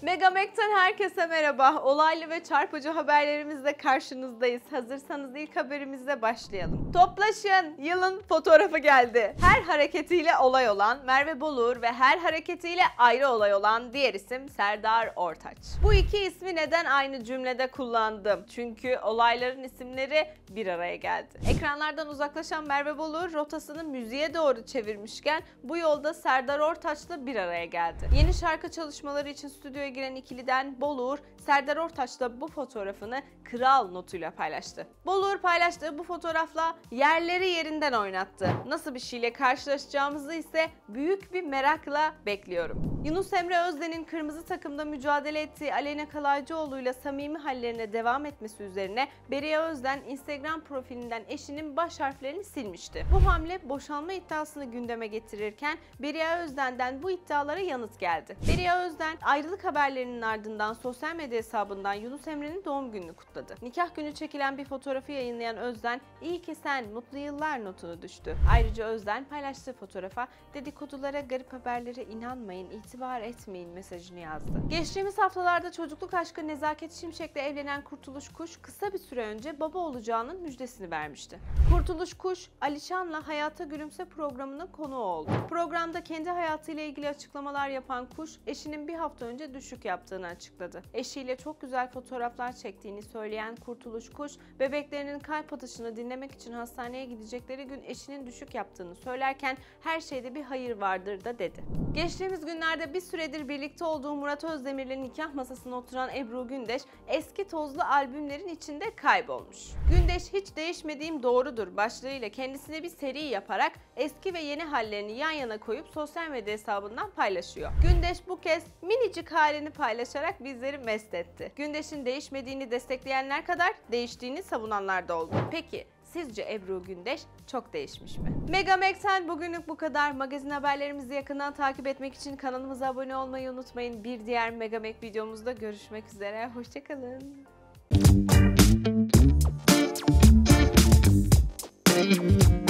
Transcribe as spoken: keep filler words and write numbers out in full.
Megamek'ten herkese merhaba. Olaylı ve çarpıcı haberlerimizle karşınızdayız. Hazırsanız ilk haberimizle başlayalım. Toplaşın, yılın fotoğrafı geldi. Her hareketiyle olay olan Merve Boluğur ve her hareketiyle ayrı olay olan diğer isim Serdar Ortaç. Bu iki ismi neden aynı cümlede kullandım? Çünkü olayların isimleri bir araya geldi. Ekranlardan uzaklaşan Merve Boluğur rotasını müziğe doğru çevirmişken bu yolda Serdar Ortaç'la bir araya geldi. Yeni şarkı çalışmaları için stüdyoya giren ikiliden Boluğur, Serdar Ortaç'la bu fotoğrafını kral notuyla paylaştı. Boluğur paylaştığı bu fotoğrafla yerleri yerinden oynattı. Nasıl bir şeyle karşılaşacağımızı ise büyük bir merakla bekliyorum. Yunus Emre Özden'in kırmızı takımda mücadele ettiği Aleyna Kalaycıoğlu'yla samimi hallerine devam etmesi üzerine Beriye Özden Instagram profilinden eşinin baş harflerini silmişti. Bu hamle boşanma iddiasını gündeme getirirken Beriye Özden'den bu iddialara yanıt geldi. Beriye Özden ayrılık haberlerinin ardından sosyal medya hesabından Yunus Emre'nin doğum gününü kutladı. Nikah günü çekilen bir fotoğrafı yayınlayan Özden, "İyi ki sen, mutlu yıllar" notunu düştü. Ayrıca Özden paylaştığı fotoğrafa "Dedikodulara, garip haberlere inanmayın, itibar etmeyin" mesajını yazdı. Geçtiğimiz haftalarda çocukluk aşkı Nezaket Şimşek'le evlenen Kurtuluş Kuş kısa bir süre önce baba olacağının müjdesini vermişti. Kurtuluş Kuş, Alişan'la Hayata Gülümse programının konuğu oldu. Programda kendi hayatıyla ilgili açıklamalar yapan Kuş, eşinin bir hafta önce düşük yaptığını açıkladı. Eşiyle çok güzel fotoğraflar çektiğini söyleyen Kurtuluş Kuş, bebeklerinin kalp atışını dinlemek için hastaneye gidecekleri gün eşinin düşük yaptığını söylerken her şeyde bir hayır vardır da dedi. Geçtiğimiz günlerde bir süredir birlikte olduğu Murat Özdemir'le nikah masasına oturan Ebru Gündeş, eski tozlu albümlerin içinde kaybolmuş. Gündeş, "Hiç değişmediğim doğrudur" başlığıyla kendisine bir seri yaparak eski ve yeni hallerini yan yana koyup sosyal medya hesabından paylaşıyor. Gündeş bu kez minicik halini paylaşarak bizleri mest etti. Gündeş'in değişmediğini destekleyenler kadar değiştiğini savunanlar da oldu. Peki sizce Ebru Gündeş çok değişmiş mi? Megamek'ten bugünlük bu kadar. Magazin haberlerimizi yakından takip etmek için kanalımıza abone olmayı unutmayın. Bir diğer Megamek videomuzda görüşmek üzere. Hoşçakalın.